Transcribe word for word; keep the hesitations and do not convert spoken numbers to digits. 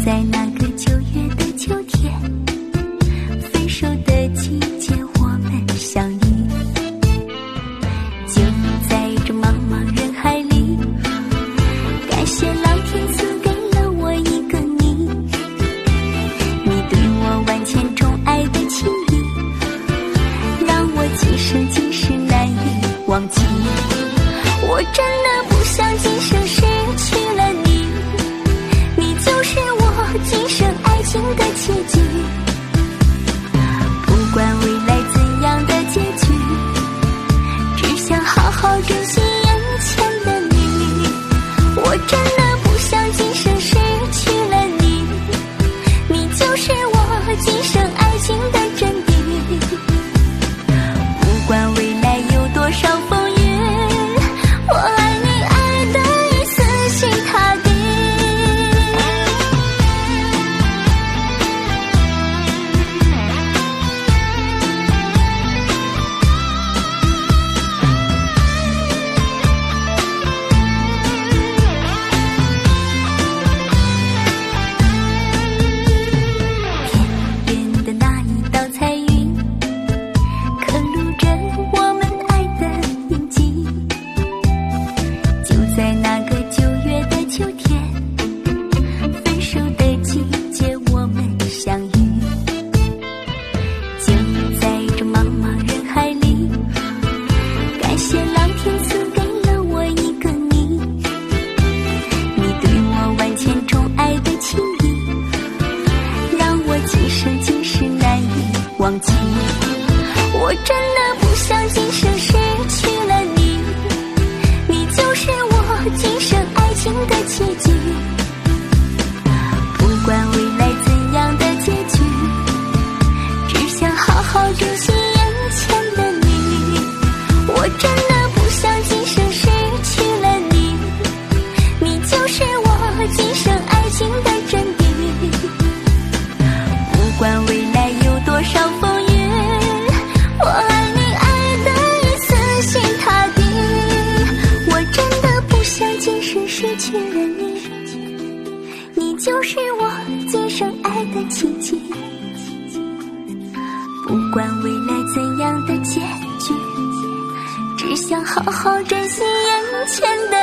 在那个九月的秋天，分手的季节我们相遇，就在这茫茫人海里，感谢老天赐给了我一个你，你对我万千种爱的情谊，让我今生今世难以忘记。我真的不想今生失去了你，你就是我今生爱情的奇迹。不管未来怎样的结局，只想好好珍惜眼前的你。我真的不想今生失去了你，你就是我今生爱情的真谛。不管未来有多少风雨，我爱你爱得已死心塌地。天边的那一道彩云，刻录着我们爱的印记，就在那个九月的秋天，分手的季节我们相遇，就在这茫茫人海里，感谢老天赐给了我一个你，你对我万千种爱的情谊，让我今生今世难以忘记。我真的不想今生失去了你，你就是我今生爱情的奇迹。不管未来怎样的结局，只想好好珍惜眼前的你。我真的不想今生失去了你，你就是我今生爱情的真谛。不管未来有多少风雨，我爱你爱得已死心塌地。我真的不想今生失去了你，你就是我今生爱的奇迹。不管未来怎样的结局，只想好好珍惜眼前的